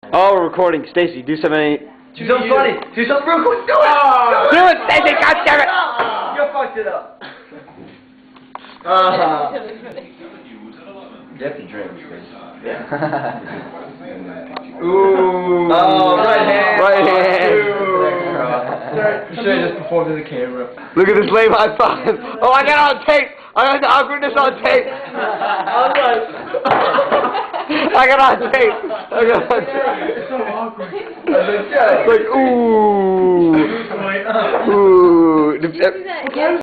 Oh, we're recording. Stacy, do something. Do something funny. Do something real quick. Do it. Do it, Stacy. God damn it. You fucked it up. You have to drink. Yeah. Ooh. Oh, right hand. Right hand. You should have just performed to the camera. Look at this lame high five. Oh, I got it on tape. I got the awkwardness on tape. I got it on tape. I got it on tape. It's so awkward. Like, ooh. Ooh.